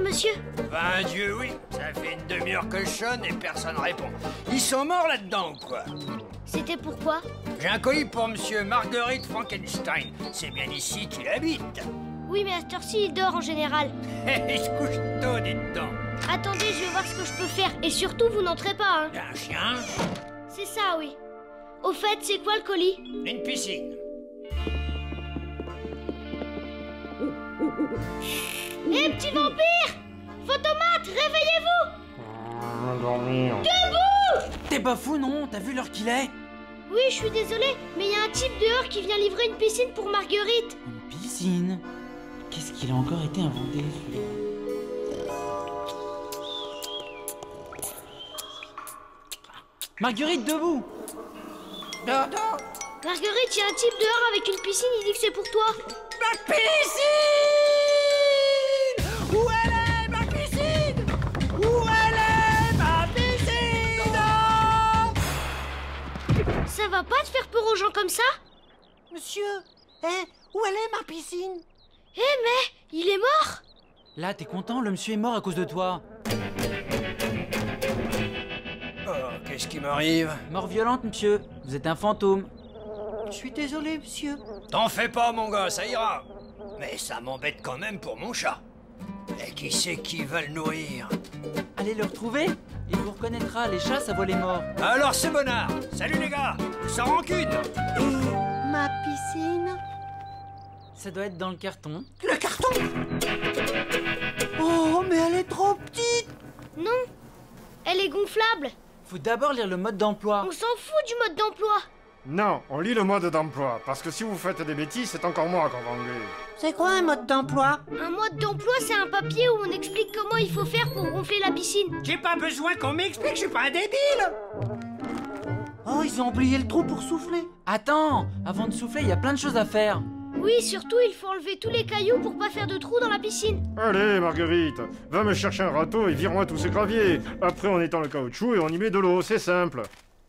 monsieur? Ben Dieu, oui. Ça fait une demi-heure que je sonne et personne répond. Ils sont morts là-dedans ou quoi? C'était pourquoi? J'ai un colis pour monsieur Marguerite Frankenstein. C'est bien ici qu'il habite. Oui, mais à cette heure-ci, il dort en général. Il se couche tôt, dites-donc. Attendez, je vais voir ce que je peux faire. Et surtout, vous n'entrez pas, hein. Y'a un chien? C'est ça, oui. Au fait, c'est quoi le colis? Une piscine. Hé, petit vampire! Photomate, réveillez-vous! Debout! T'es pas fou, non? T'as vu l'heure qu'il est? Oui, je suis désolée, mais il y a un type dehors qui vient livrer une piscine pour Marguerite. Une piscine? Qu'est-ce qu'il a encore été inventé, celui-là? Marguerite, debout! Dodo! Marguerite, il y a un type dehors avec une piscine, il dit que c'est pour toi. Ma piscine! Où elle est, ma piscine? Où elle est, ma piscine? Ça va pas te faire peur aux gens comme ça? Monsieur, où elle est ma piscine? Eh mais, il est mort? Là, t'es content? Le monsieur est mort à cause de toi. Oh, qu'est-ce qui m'arrive? Mort violente, monsieur. Vous êtes un fantôme. Je suis désolé, monsieur. T'en fais pas, mon gars, ça ira. Mais ça m'embête quand même pour mon chat. Et qui c'est qui va le nourrir? Allez le retrouver. Il vous reconnaîtra. Les chats, ça voit les morts. Alors c'est Bonnard. Salut les gars. Sans rancune. Et ma piscine? Ça doit être dans le carton. Le carton? Oh, mais elle est trop petite! Non, elle est gonflable. Faut d'abord lire le mode d'emploi. On s'en fout du mode d'emploi. Non, on lit le mode d'emploi, parce que si vous faites des bêtises, c'est encore moi qu'on va engueuler. C'est quoi un mode d'emploi? Un mode d'emploi, c'est un papier où on explique comment il faut faire pour gonfler la piscine. J'ai pas besoin qu'on m'explique, je suis pas un débile. Oh, ils ont oublié le trou pour souffler. Attends, avant de souffler, il y a plein de choses à faire. Oui, surtout, il faut enlever tous les cailloux pour pas faire de trous dans la piscine. Allez, Marguerite, va me chercher un râteau et vire-moi tous ces graviers. Après, on étend le caoutchouc et on y met de l'eau, c'est simple.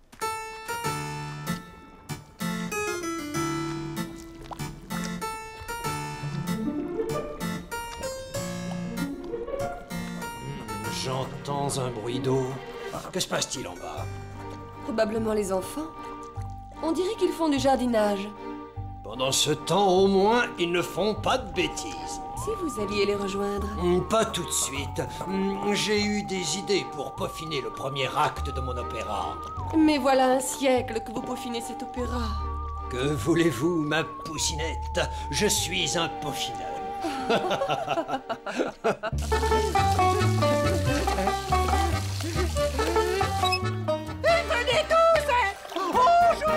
J'entends un bruit d'eau. Que se passe-t-il en bas? Probablement les enfants. On dirait qu'ils font du jardinage. Pendant ce temps, au moins, ils ne font pas de bêtises. Si vous alliez les rejoindre. Pas tout de suite. J'ai eu des idées pour peaufiner le premier acte de mon opéra. Mais voilà un siècle que vous peaufinez cet opéra. Que voulez-vous, ma poussinette? Je suis un peaufineur. Venez tous! Bonjour!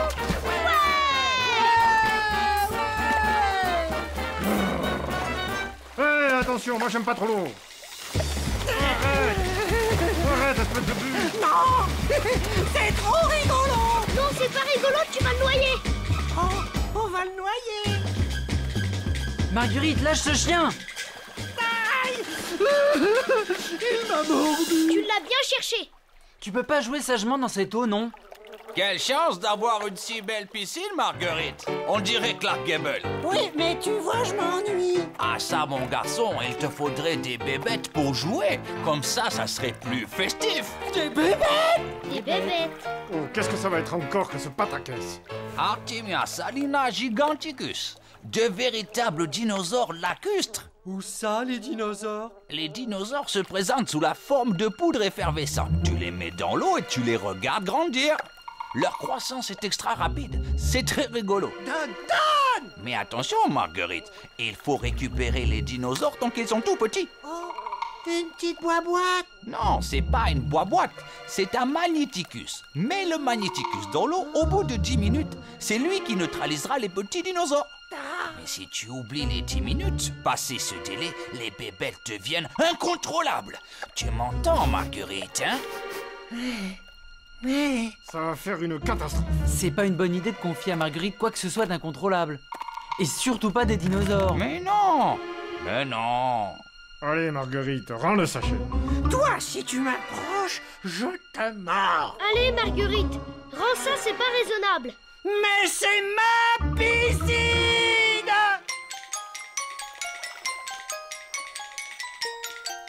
Hé, attention, moi j'aime pas trop l'eau. Arrête! Arrête, espèce de but! Non! C'est trop rigolo! Non, c'est pas rigolo, tu vas le noyer. Oh, on va le noyer! Marguerite, lâche ce chien! Aïe! Il m'a mordu! Tu l'as bien cherché. Tu peux pas jouer sagement dans cette eau, non? Quelle chance d'avoir une si belle piscine, Marguerite. On dirait Clark Gable. Oui, mais tu vois, je m'ennuie. Ah ça, mon garçon, il te faudrait des bébêtes pour jouer. Comme ça serait plus festif. Des bébés! Des bébêtes. Oh, qu'est-ce que ça va être encore que ce pataquès? Artemia salina giganticus. De véritables dinosaures lacustres. Où ça, les dinosaures? Les dinosaures se présentent sous la forme de poudre effervescente. Tu les mets dans l'eau et tu les regardes grandir. Leur croissance est extra rapide. C'est très rigolo. Dedans! Mais attention, Marguerite, il faut récupérer les dinosaures tant qu'ils sont tout petits. Oh, une petite boîte. Non, c'est pas une boîte, c'est un magnéticus. Mets le magnéticus dans l'eau, au bout de 10 minutes, c'est lui qui neutralisera les petits dinosaures. Mais si tu oublies les 10 minutes, passé ce délai, les bébêtes deviennent incontrôlables. Tu m'entends, Marguerite, hein? Mais... Ça va faire une catastrophe. C'est pas une bonne idée de confier à Marguerite quoi que ce soit d'incontrôlable. Et surtout pas des dinosaures. Mais non! Mais non! Allez, Marguerite, rends le sachet. Toi, si tu m'approches, je te mords. Allez, Marguerite, rends ça, c'est pas raisonnable. Mais c'est ma piscine!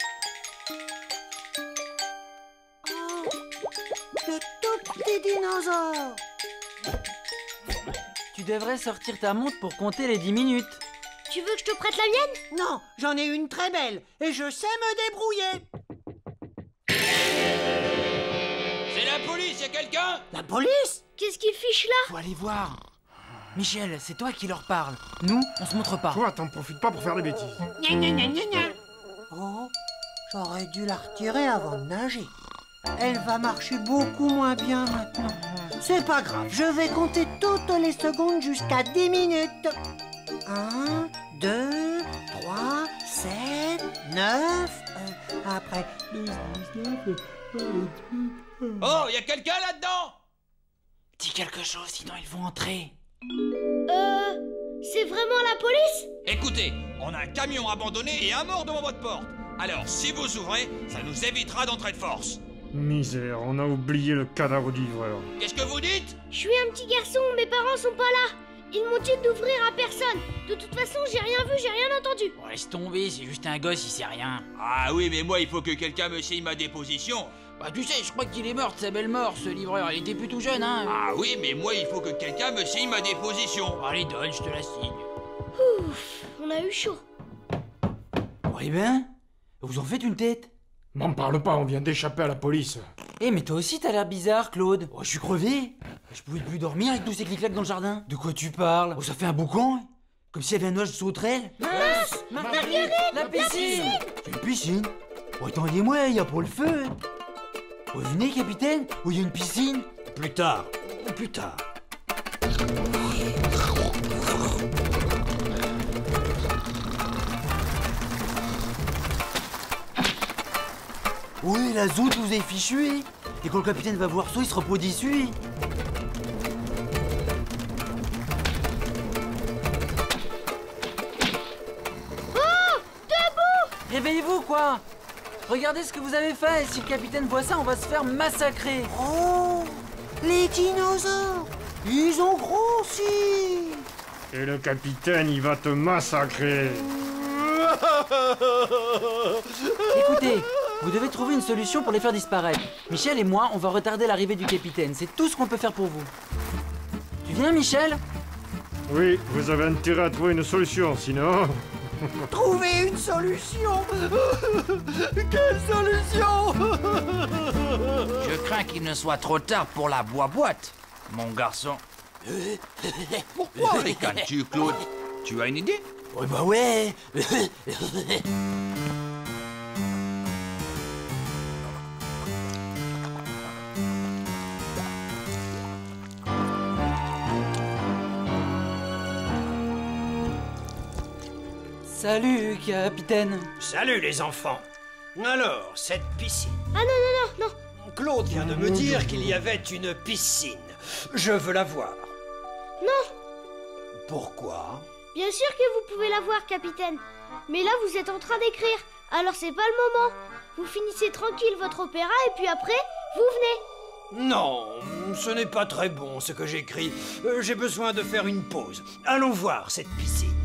dinosaures. Tu devrais sortir ta montre pour compter les 10 minutes. Tu veux que je te prête la mienne? Non, j'en ai une très belle et je sais me débrouiller. C'est la police, y'a quelqu'un? La police? Qu'est-ce qu'ils fichent là? Faut aller voir. Michel, c'est toi qui leur parle. Nous, on se montre pas. Toi, t'en profites pas pour faire des bêtises. Gna gna gna gna gna. Oh, j'aurais dû la retirer avant de nager. Elle va marcher beaucoup moins bien maintenant. C'est pas grave, je vais compter toutes les secondes jusqu'à 10 minutes. 1, 2, 3, 7, 9... après 12, 19... Oh, y'a quelqu'un là-dedans? Dis quelque chose, sinon ils vont entrer. C'est vraiment la police? Écoutez, on a un camion abandonné et un mort devant votre porte. Alors, si vous ouvrez, ça nous évitera d'entrer de force. Misère, on a oublié le cadavre du livreur. Qu'est-ce que vous dites? Je suis un petit garçon, mes parents sont pas là. Ils m'ont dit d'ouvrir à personne. De toute façon, j'ai rien vu, j'ai rien entendu. Bon, laisse tomber, c'est juste un gosse, il sait rien. Ah oui, mais moi, il faut que quelqu'un me signe ma déposition. Bah tu sais, je crois qu'il est mort de sa belle mort, ce livreur. Il était plus tout jeune, hein. Ah oui, mais moi, il faut que quelqu'un me signe ma déposition. Allez, donne, je te la signe. Ouf, on a eu chaud. Oh, eh ben, vous en faites une tête. M'en parle pas, on vient d'échapper à la police. Eh, mais toi aussi, t'as l'air bizarre, Claude. Oh, je suis crevé. Je pouvais plus dormir avec tous ces clics-clacs dans le jardin. De quoi tu parles? Oh, ça fait un boucan. Comme s'il y avait un nuage de sauterelle. Mince, Marguerite, la piscine. C'est une piscine? Oh, attendez-moi, il y a pour le feu. Oh, venez, capitaine. Oh, il y a une piscine. Plus tard. Plus tard. Oui, la zoute vous avez fichu. Et quand le capitaine va voir ça, il sera pas déçu. Oh, debout! Réveillez-vous, quoi. Regardez ce que vous avez fait. Si le capitaine voit ça, on va se faire massacrer. Oh, les dinosaures, ils ont grossi. Et le capitaine, il va te massacrer. Écoutez, vous devez trouver une solution pour les faire disparaître. Michel et moi, on va retarder l'arrivée du capitaine. C'est tout ce qu'on peut faire pour vous. Tu viens, Michel? Oui, vous avez intérêt à trouver une solution, sinon... Trouver une solution. Quelle solution? Je crains qu'il ne soit trop tard pour la boîte, mon garçon. Pourquoi ricanes-tu, Claude? Tu as une idée? Ouais, bah ouais. Salut, capitaine. Salut les enfants. Alors, cette piscine. Ah non, Claude vient de me dire qu'il y avait une piscine. Je veux la voir. non. Pourquoi? Bien sûr que vous pouvez la voir, capitaine. Mais là, vous êtes en train d'écrire. Alors c'est pas le moment. Vous finissez tranquille votre opéra et puis après, vous venez. Non, ce n'est pas très bon ce que j'écris. J'ai besoin de faire une pause. Allons voir cette piscine.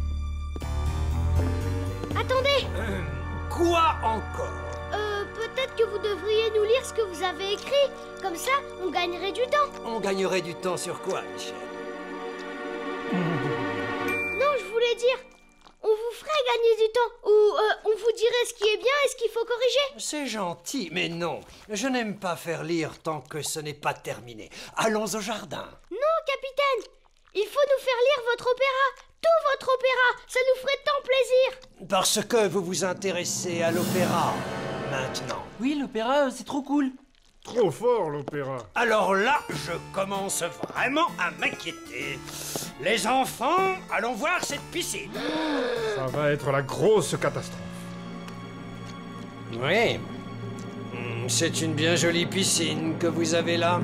Attendez, Quoi encore? peut-être que vous devriez nous lire ce que vous avez écrit. Comme ça, on gagnerait du temps. On gagnerait du temps sur quoi, Michel? Non, je voulais dire, on vous ferait gagner du temps. Ou on vous dirait ce qui est bien et ce qu'il faut corriger. C'est gentil, mais non. Je n'aime pas faire lire tant que ce n'est pas terminé. Allons au jardin. Non, capitaine, il faut nous faire lire votre opéra. Tout votre opéra, ça nous ferait tant plaisir. Parce que vous vous intéressez à l'opéra, maintenant. Oui, l'opéra, c'est trop cool. Trop fort, l'opéra. Alors là, je commence vraiment à m'inquiéter. Les enfants, allons voir cette piscine. Ça va être la grosse catastrophe. Oui. C'est une bien jolie piscine que vous avez là.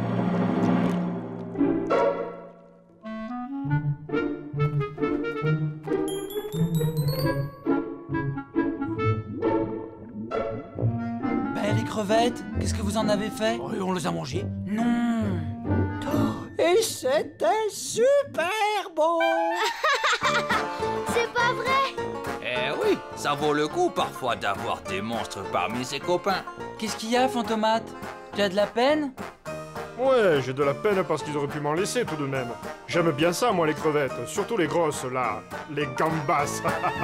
Ben, les crevettes, qu'est-ce que vous en avez fait? Oh, on les a mangées. Non. Et c'était super bon. C'est pas vrai. Eh oui, ça vaut le coup parfois d'avoir des monstres parmi ses copains. Qu'est-ce qu'il y a, Fantomate? Tu as de la peine? Ouais, j'ai de la peine parce qu'ils auraient pu m'en laisser tout de même. J'aime bien ça, moi, les crevettes. Surtout les grosses, là. Les gambas.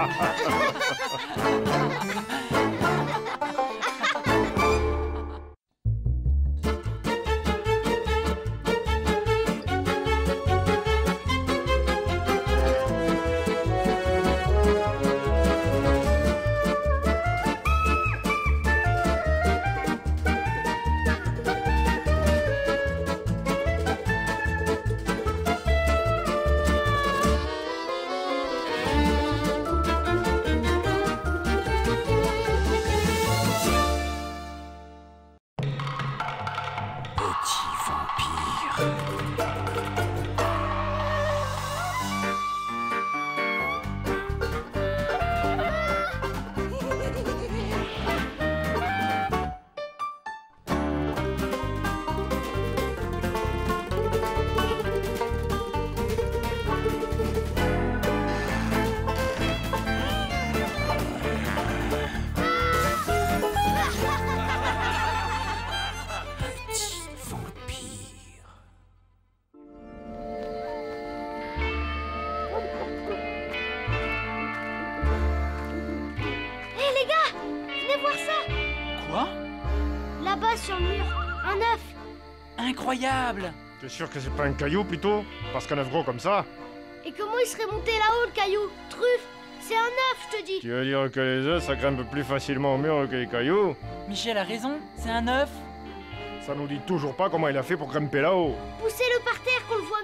Là-bas sur le mur, un œuf. Incroyable! T'es sûr que c'est pas un caillou plutôt? Parce qu'un œuf gros comme ça? Et comment il serait monté là-haut le caillou? Truffe, c'est un œuf, je te dis. Tu veux dire que les œufs ça grimpe plus facilement au mur que les cailloux? Michel a raison, c'est un œuf. Ça nous dit toujours pas comment il a fait pour grimper là-haut. Poussez-le par terre qu'on le voit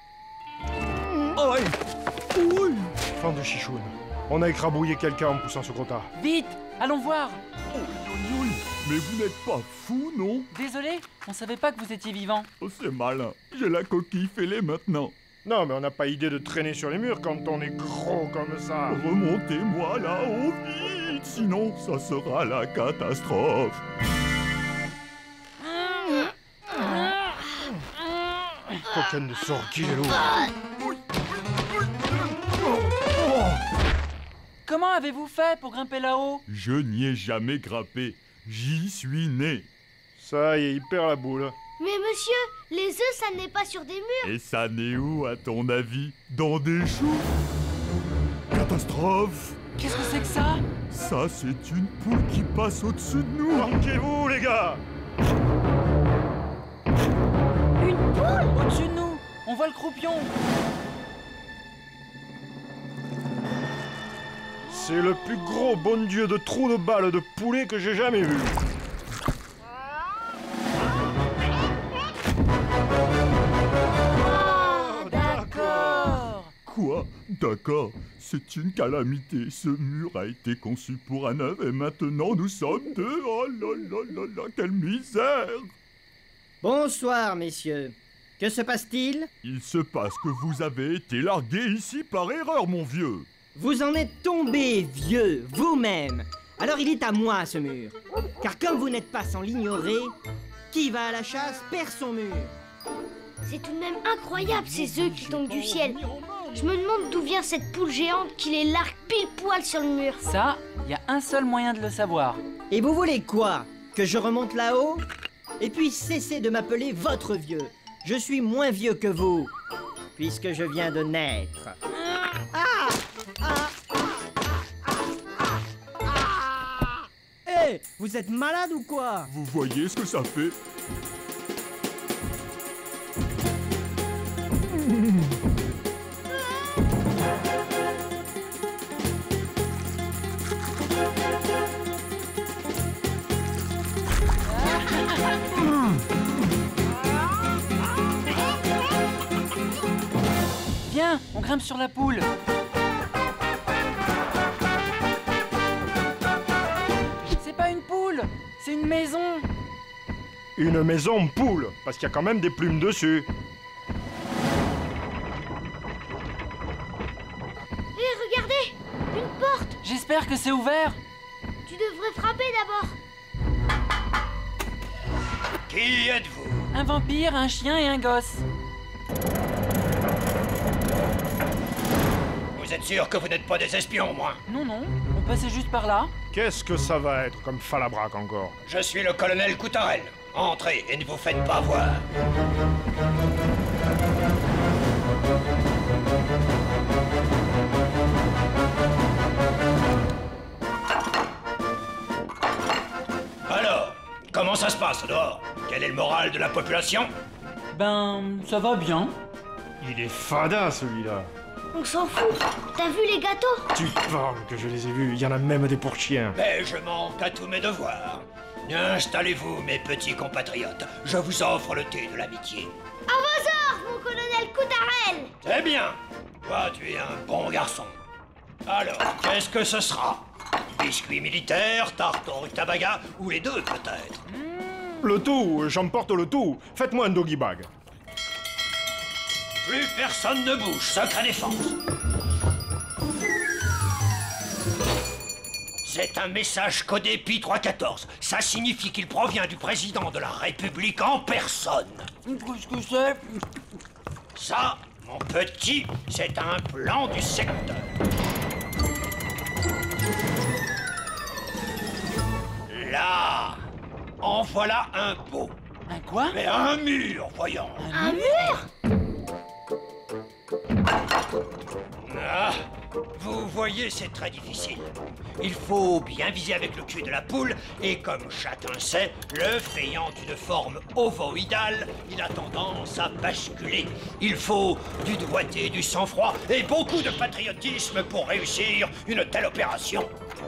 mieux. Fan de chichoune. On a écrabouillé quelqu'un en poussant ce gros tas. Vite, allons voir. Mais vous n'êtes pas fou, non? Désolé, on savait pas que vous étiez vivant. Oh, c'est malin. J'ai la coquille fêlée maintenant. Non, mais on n'a pas idée de traîner sur les murs quand on est gros comme ça. Remontez-moi là-haut vite, sinon ça sera la catastrophe. Coquine de sortie, les loups. Comment avez-vous fait pour grimper là-haut? Je n'y ai jamais grimpé. J'y suis né. Ça y est, il perd la boule. Mais monsieur, les œufs, ça n'est pas sur des murs. Et ça n'est où, à ton avis? Dans des choux? Catastrophe! Qu'est-ce que c'est que ça? Ça, c'est une poule qui passe au-dessus de nous. Planquez-vous, les gars! Une poule? Au-dessus de nous, on voit le croupion. C'est le plus gros bon Dieu de trou de balle de poulet que j'ai jamais vu. Oh, d'accord. Quoi? D'accord, c'est une calamité. Ce mur a été conçu pour un œuf et maintenant nous sommes deux. Oh là là là là, quelle misère! Bonsoir, messieurs. Que se passe-t-il? Il se passe que vous avez été largué ici par erreur, mon vieux. Vous en êtes tombé, vieux, vous-même. Alors il est à moi, ce mur. Car comme vous n'êtes pas sans l'ignorer, qui va à la chasse perd son mur. C'est tout de même incroyable ces œufs qui tombent du ciel. Je me demande d'où vient cette poule géante qui les largue pile poil sur le mur. Ça, il y a un seul moyen de le savoir. Et vous voulez quoi? Que je remonte là-haut? Et puis cessez de m'appeler votre vieux. Je suis moins vieux que vous, puisque je viens de naître. Hé, vous êtes malade ou quoi? Vous voyez ce que ça fait? Viens, on grimpe sur la poule. C'est pas une poule, c'est une maison. Une maison poule, parce qu'il y a quand même des plumes dessus. Hé, regardez, une porte. J'espère que c'est ouvert. Tu devrais frapper d'abord. Qui êtes-vous? Un vampire, un chien et un gosse. Vous êtes sûr que vous n'êtes pas des espions, au moins? Non, non, on passait juste par là. Qu'est-ce que ça va être comme falabraque encore? Je suis le colonel Coutarel. Entrez et ne vous faites pas voir. Alors, comment ça se passe dehors? Quel est le moral de la population? Ben, ça va bien. Il est fada, celui-là. On s'en fout. T'as vu les gâteaux? Tu parles que je les ai vus, il y en a même des pour chiens. Mais je manque à tous mes devoirs. Installez-vous, mes petits compatriotes. Je vous offre le thé de l'amitié. À vos ordres, mon colonel Coutarel. C'est bien. Toi, tu es un bon garçon. Alors, qu'est-ce que ce sera? Biscuit militaire, tarte au rutabaga, ou les deux peut-être? Le tout, j'emporte le tout. Faites-moi un doggy bag. Plus personne ne bouge, secret défense. C'est un message codé Pi 314. Ça signifie qu'il provient du président de la République en personne. Qu'est-ce que c'est? Ça, mon petit, c'est un plan du secteur. Là, en voilà un beau. Un quoi? Mais un mur, voyons. Un mur? Ah, vous voyez, c'est très difficile. Il faut bien viser avec le cul de la poule, et comme chacun sait, l'œuf ayant une forme ovoïdale, il a tendance à basculer. Il faut du doigté, du sang-froid et beaucoup de patriotisme pour réussir une telle opération.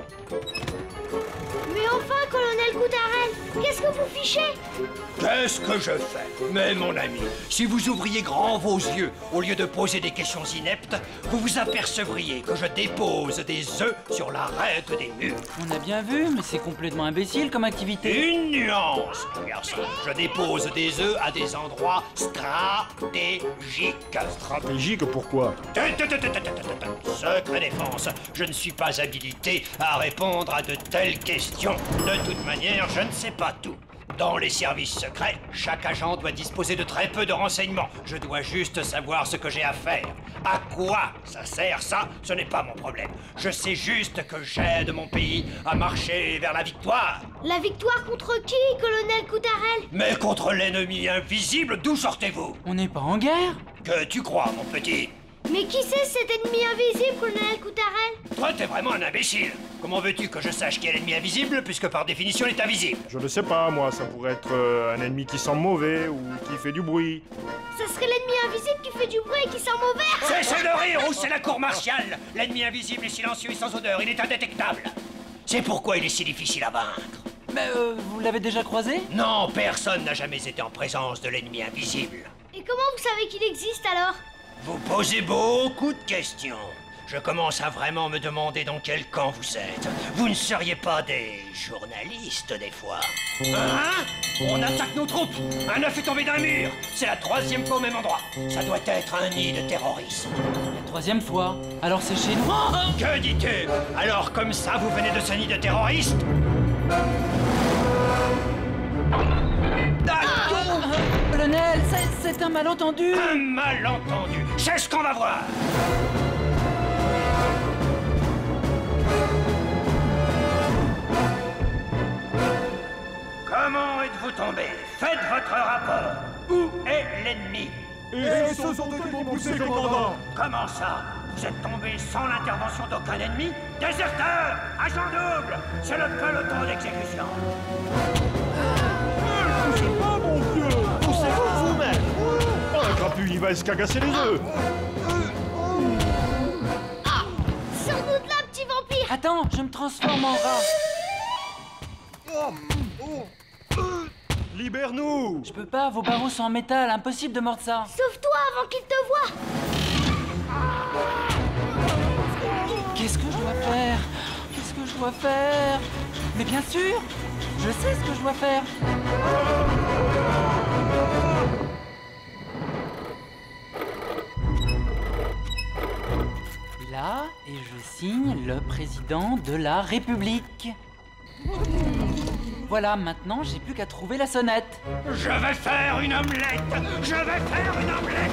Mais enfin, colonel Coutarel, qu'est-ce que vous fichez? Qu'est-ce que je fais? Mais mon ami, si vous ouvriez grand vos yeux, au lieu de poser des questions ineptes, vous vous apercevriez que je dépose des œufs sur l'arête des murs. On a bien vu, mais c'est complètement imbécile comme activité. Une nuance, mon garçon. Je dépose des œufs à des endroits stratégiques. Stratégique, pourquoi? Secret défense, je ne suis pas habilité à répondre à de telles questions. De toute manière, je ne sais pas tout. Dans les services secrets, chaque agent doit disposer de très peu de renseignements. Je dois juste savoir ce que j'ai à faire. À quoi ça sert, ça? Ce n'est pas mon problème. Je sais juste que j'aide mon pays à marcher vers la victoire. La victoire contre qui, colonel Coutarel? Mais contre l'ennemi invisible, d'où sortez-vous? On n'est pas en guerre? Que tu crois, mon petit? Mais qui c'est cet ennemi invisible, colonel Coutarel? Toi, t'es vraiment un imbécile. Comment veux-tu que je sache qui est l'ennemi invisible, puisque par définition, il est invisible? Je ne sais pas, moi, ça pourrait être un ennemi qui sent mauvais ou qui fait du bruit. Ça serait l'ennemi invisible qui fait du bruit et qui sent mauvais? Cessez de rire ou c'est la cour martiale. L'ennemi invisible est silencieux et sans odeur, il est indétectable. C'est pourquoi il est si difficile à vaincre. Mais vous l'avez déjà croisé? Non, personne n'a jamais été en présence de l'ennemi invisible. Et comment vous savez qu'il existe alors? Vous posez beaucoup de questions. Je commence à vraiment me demander dans quel camp vous êtes. Vous ne seriez pas des journalistes, des fois? Hein? On attaque nos troupes. Un œuf est tombé d'un mur. C'est la 3e fois au même endroit. Ça doit être un nid de terrorisme. La 3e fois. Alors c'est chez nous? Que dis-tu? Alors comme ça, vous venez de ce nid de terroristes? Colonel, c'est un malentendu. Un malentendu. C'est ce qu'on va voir. Comment êtes-vous tombé? Faites votre rapport. Où est l'ennemi? Et ce sont eux qui m'ont poussé, commandant. Comment ça? Vous êtes tombé sans l'intervention d'aucun ennemi? Déserteur! Agent double! C'est le peloton d'exécution. Touchez pas, mon vieux. Poussez-vous vous-même. Oh, un crapule, il va se cagasser les œufs. Sors-nous de là, petit vampire! Attends, je me transforme en rat. Libère-nous! Je peux pas, vos barreaux sont en métal, impossible de mordre ça. Sauve-toi avant qu'il te voie! Qu'est-ce que je dois faire? Qu'est-ce que je dois faire? Mais bien sûr, je sais ce que je dois faire. Là, et je signe le président de la République. Voilà, maintenant, j'ai plus qu'à trouver la sonnette. Je vais faire une omelette! Je vais faire une omelette!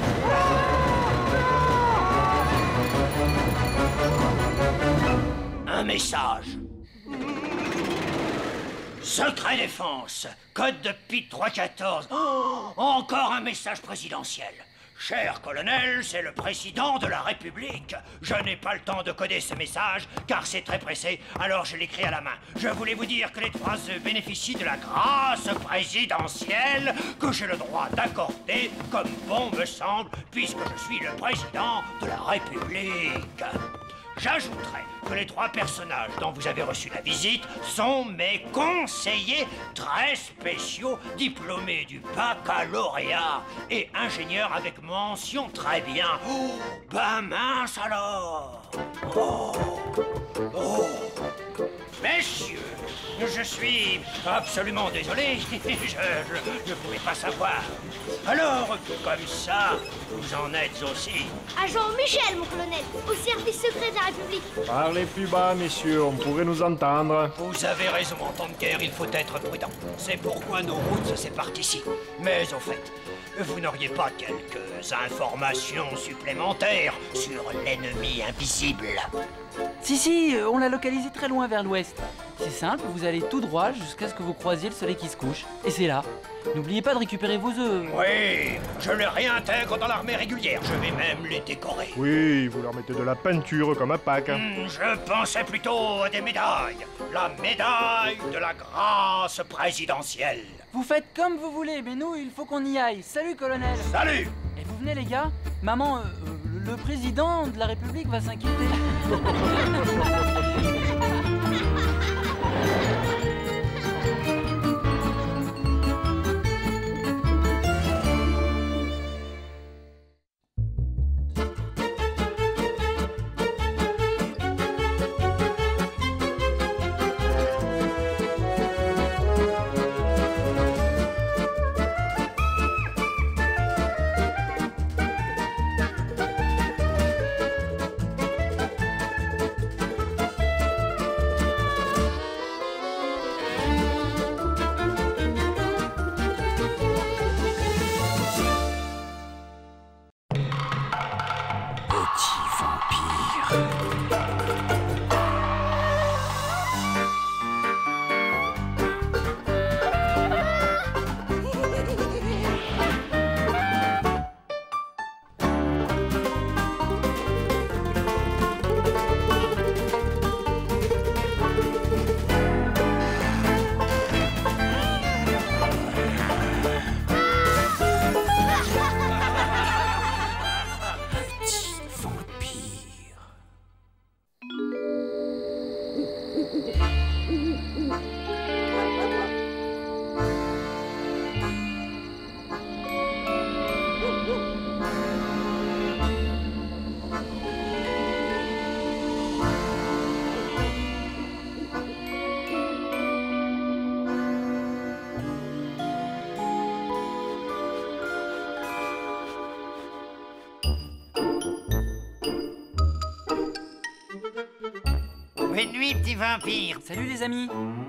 Un message. Secret défense, code de Pete 314. Oh, encore un message présidentiel. Cher colonel, c'est le président de la République. Je n'ai pas le temps de coder ce message, car c'est très pressé, alors je l'écris à la main. Je voulais vous dire que les 3 œufs bénéficient de la grâce présidentielle que j'ai le droit d'accorder, comme bon me semble, puisque je suis le président de la République. J'ajouterai que les 3 personnages dont vous avez reçu la visite sont mes conseillers très spéciaux, diplômés du baccalauréat et ingénieurs avec mention très bien. Oh, ben mince alors! Oh, oh. Messieurs, je suis absolument désolé, je ne pouvais pas savoir. Alors, comme ça, vous en êtes aussi. Agent Michel, mon colonel, au service secret de la République. Parlez plus bas, messieurs, on pourrait nous entendre. Vous avez raison, en temps de guerre, il faut être prudent. C'est pourquoi nos routes se séparent ici. Mais au fait, vous n'auriez pas quelques informations supplémentaires sur l'ennemi invisible? Si, on l'a localisé très loin vers l'ouest. C'est simple, vous allez tout droit jusqu'à ce que vous croisiez le soleil qui se couche. Et c'est là. N'oubliez pas de récupérer vos œufs. Oui, je les réintègre dans l'armée régulière. Je vais même les décorer. Oui, vous leur mettez de la peinture comme à Pâques. Je pensais plutôt à des médailles. La médaille de la grâce présidentielle. Vous faites comme vous voulez, mais nous, il faut qu'on y aille. Salut, colonel. Salut. Et vous venez, les gars? Maman, le président de la République va s'inquiéter. Bonne nuit, petit vampire. Salut les amis.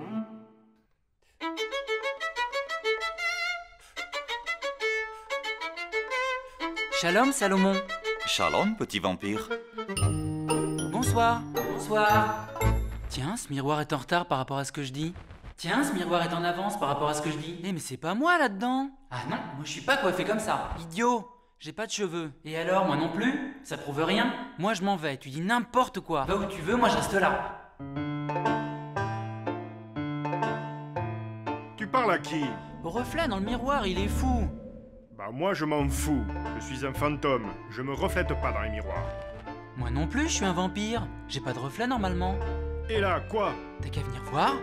Shalom, Salomon. Shalom, petit vampire. Bonsoir. Bonsoir. Tiens, ce miroir est en retard par rapport à ce que je dis. Tiens, ce miroir est en avance par rapport à ce que je dis. Eh, mais c'est pas moi là-dedans. Ah non, moi je suis pas coiffé comme ça. Idiot. J'ai pas de cheveux. Et alors, moi non plus? Ça prouve rien. Moi je m'en vais, tu dis n'importe quoi. Va où tu veux, moi je reste là. Tu parles à qui? Au reflet dans le miroir, il est fou. Bah moi je m'en fous. Je suis un fantôme. Je me reflète pas dans les miroirs. Moi non plus, je suis un vampire. J'ai pas de reflet normalement. Et là, quoi? T'as qu'à venir voir.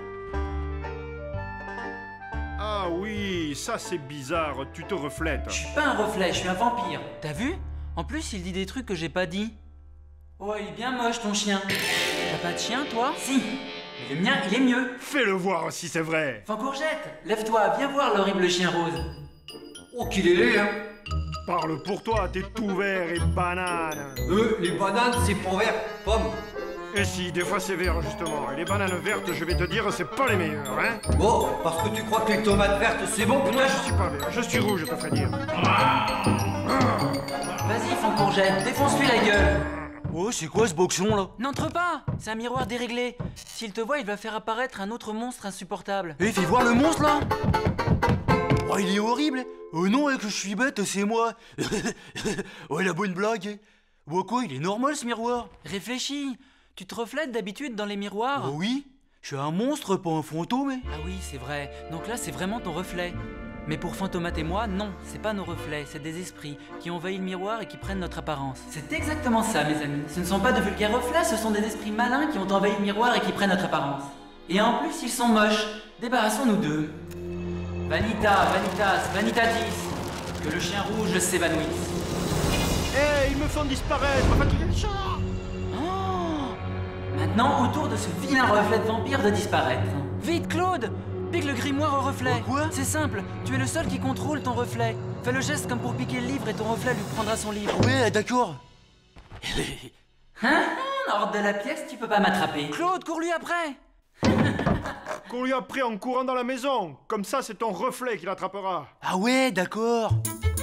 Ah oui, ça c'est bizarre, tu te reflètes. Je suis pas un reflet, je suis un vampire. T'as vu? En plus, il dit des trucs que j'ai pas dit. Oh, il est bien moche ton chien. T'as pas de chien, toi? Si. Mais le mien, il est mieux. Fais-le voir si c'est vrai. Fancourgette, lève-toi, viens voir l'horrible chien rose. Oh, qu'il est laid, hein. Parle pour toi, t'es tout vert et banane. Les bananes, c'est pas vert, pomme. Et si, des fois c'est vert justement. Et les bananes vertes, je vais te dire, c'est pas les meilleures, hein. Bon, parce que tu crois que les tomates vertes, c'est bon, Moi je suis pas vert, je suis rouge, je te ferai dire. Vas-y, Fancourgette, défonce-lui la gueule. Oh, c'est quoi ce boxon là? N'entre pas! C'est un miroir déréglé. S'il te voit, il va faire apparaître un autre monstre insupportable. Eh, fais voir le monstre là! Oh, il est horrible! Oh non, que je suis bête, c'est moi! Oh, la bonne blague! Oh, quoi, il est normal ce miroir! Réfléchis! Tu te reflètes d'habitude dans les miroirs? Oh oui! Je suis un monstre, pas un fantôme! Ah oui, c'est vrai. Donc là, c'est vraiment ton reflet. Mais pour Fantomat et moi, non, c'est pas nos reflets, c'est des esprits qui envahissent le miroir et qui prennent notre apparence. C'est exactement ça, mes amis. Ce ne sont pas de vulgaires reflets, ce sont des esprits malins qui ont envahi le miroir et qui prennent notre apparence. Et en plus, ils sont moches. Débarrassons-nous d'eux. Vanita, Vanitas, Vanitatis. Que le chien rouge s'évanouisse. Hé, ils me font disparaître, fatiguer le chat. Oh, maintenant, autour de ce vilain reflet de vampire de disparaître. Vite, Claude! Pique le grimoire au reflet. Quoi? C'est simple, tu es le seul qui contrôle ton reflet. Fais le geste comme pour piquer le livre et ton reflet lui prendra son livre. Ouais, d'accord. Hein? Hors de la pièce, tu peux pas m'attraper. Claude, cours-lui après. Cours-lui après en courant dans la maison. Comme ça, c'est ton reflet qui l'attrapera. Ah ouais, d'accord.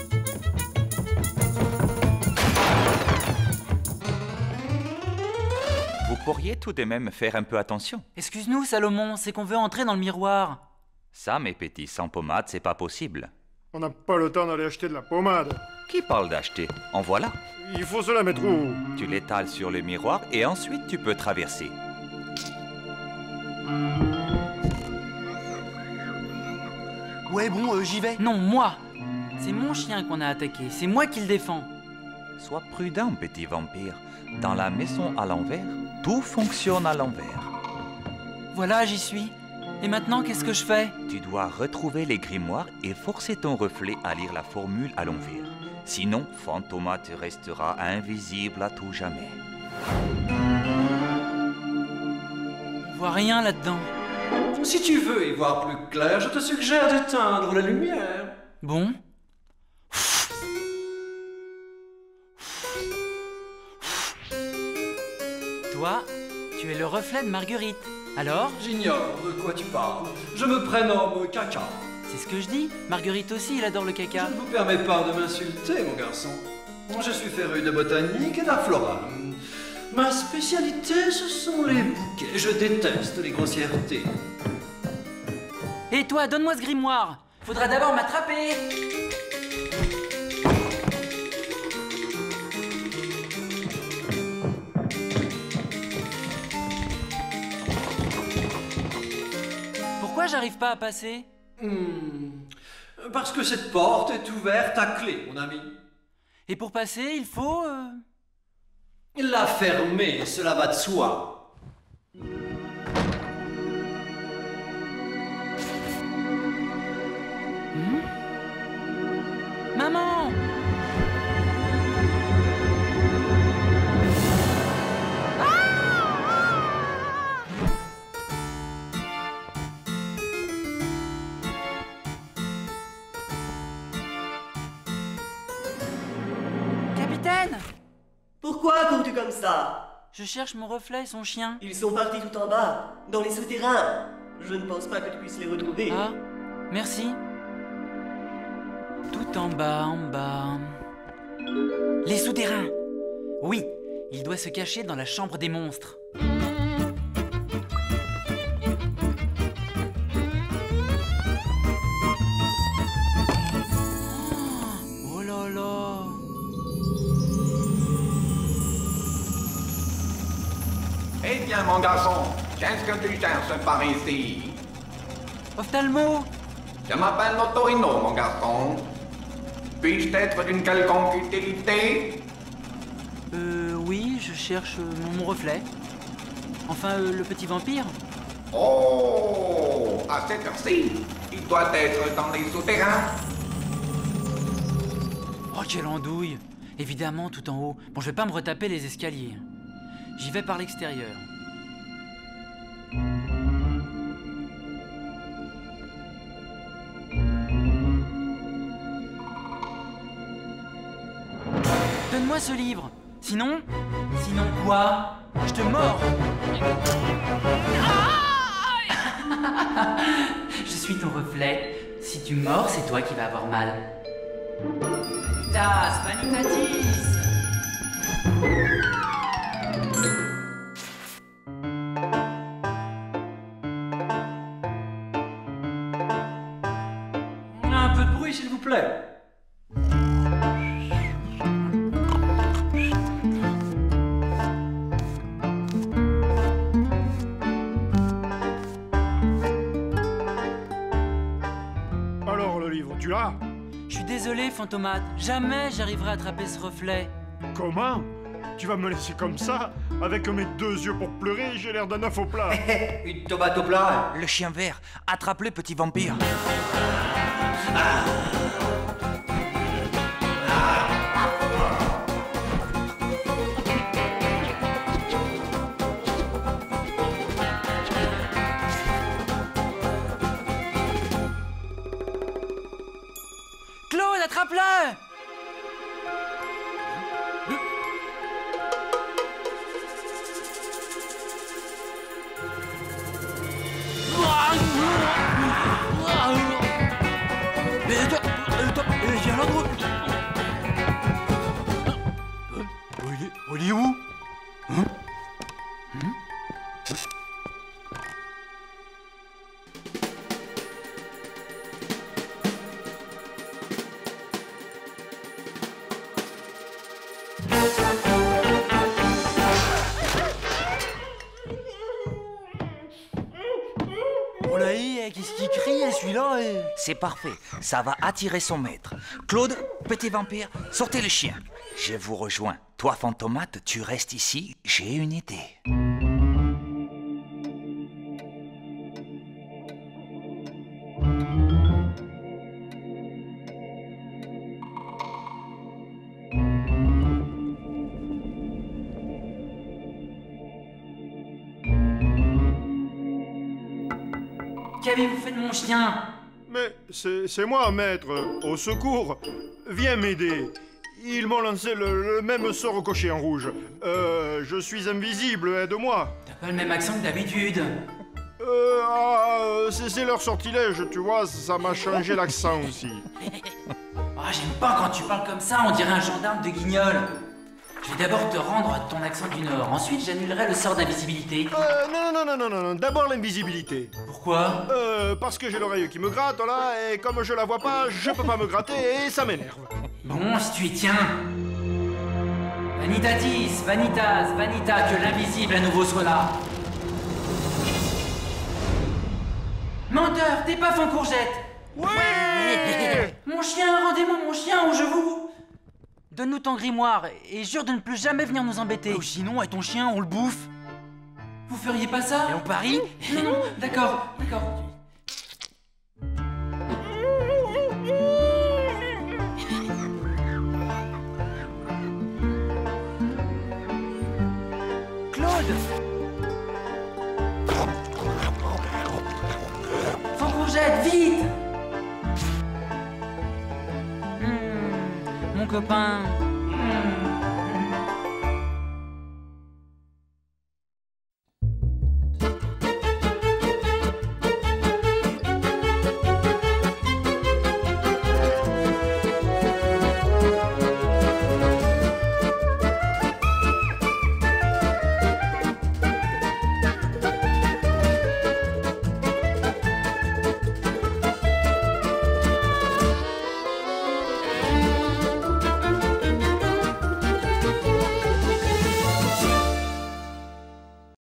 Vous pourriez tout de même faire un peu attention. Excuse-nous, Salomon, c'est qu'on veut entrer dans le miroir. Ça, mes petits, sans pommade, c'est pas possible. On n'a pas le temps d'aller acheter de la pommade. Qui parle d'acheter? En voilà. Il faut se la mettre où? Tu l'étales sur le miroir et ensuite tu peux traverser. Ouais, bon, j'y vais. Non, moi. C'est mon chien qu'on a attaqué, c'est moi qui le défends. Sois prudent, petit vampire. Dans la maison à l'envers, tout fonctionne à l'envers. Voilà, j'y suis. Et maintenant, qu'est-ce que je fais? Tu dois retrouver les grimoires et forcer ton reflet à lire la formule à l'envers. Sinon, Fantomat restera invisible à tout jamais. On voit rien là-dedans. Si tu veux y voir plus clair, je te suggère d'éteindre la lumière. Bon. Toi, tu es le reflet de Marguerite. Alors? J'ignore de quoi tu parles. Je me prénomme Caca. C'est ce que je dis. Marguerite aussi, il adore le caca. Je ne vous permets pas de m'insulter, mon garçon. Je suis féru de botanique et d'art floral. Ma spécialité, ce sont les bouquets. Je déteste les grossièretés. Et toi, donne-moi ce grimoire. Faudra d'abord m'attraper. Pourquoi j'arrive pas à passer? Parce que cette porte est ouverte à clé, mon ami. Et pour passer, il faut... La fermer, cela va de soi. Maman! Capitaine! Pourquoi cours-tu comme ça? Je cherche mon reflet et son chien. Ils sont partis tout en bas, dans les souterrains. Je ne pense pas que tu puisses les retrouver. Ah, merci. Tout en bas. Les souterrains! Oui, il doit se cacher dans la chambre des monstres. Oh là là! Eh bien, mon garçon, qu'est-ce que tu cherches par ici? Ophtalmo! Je m'appelle Notorino, mon garçon. Puis-je être d'une quelconque utilité? Oui, je cherche mon reflet. Enfin, le petit vampire. Oh, à cette heure-ci, il doit être dans les souterrains. Oh, quelle andouille! Évidemment, tout en haut. Bon, je vais pas me retaper les escaliers. J'y vais par l'extérieur. Donne-moi ce livre. Sinon quoi? Je te mords. Je suis ton reflet. Si tu mords, c'est toi qui vas avoir mal. Tas, Vanitatis. Un peu de bruit, s'il vous plaît. Alors, le livre, tu l'as? Je suis désolé, Fantomate. Jamais j'arriverai à attraper ce reflet. Comment? Tu vas me laisser comme ça? Avec mes 2 yeux pour pleurer, j'ai l'air d'un œuf au plat. Une tomate au plat. Le chien vert, attrape-le, petit vampire. Claude, attrape-le! Viens là, gros. Il est où? Hein? Oh là, qu'est-ce qu'il crie, celui-là? C'est parfait, ça va attirer son maître. Claude, petit vampire, sortez le chien. Je vous rejoins. Toi, Fantomate, tu restes ici, j'ai une idée. Qu'avez-vous fait de mon chien? Mais c'est moi, maître. Au secours. Viens m'aider. Ils m'ont lancé le même sort au cocher en rouge. Je suis invisible, aide-moi. T'as pas le même accent que d'habitude. C'est leur sortilège, tu vois, ça m'a changé l'accent aussi. Ah, j'aime pas quand tu parles comme ça, on dirait un gendarme de Guignol. Je vais d'abord te rendre ton accent du Nord, ensuite j'annulerai le sort d'invisibilité. Non, d'abord l'invisibilité. Pourquoi? Parce que j'ai l'oreille qui me gratte, là, et comme je la vois pas, je peux pas me gratter, et ça m'énerve. Bon, si tu y tiens. Vanitatis, vanitas, vanita, que l'invisible à nouveau soit là. Menteur, t'es pas Fancourgette. Ouais. Mon chien, rendez-moi mon chien ou je vous... Donne-nous ton grimoire et jure de ne plus jamais venir nous embêter. Ou sinon, avec ton chien, on le bouffe. Vous feriez pas ça? Et on parie? Non, d'accord. Claude! Fancourgette, vite! Mon copain,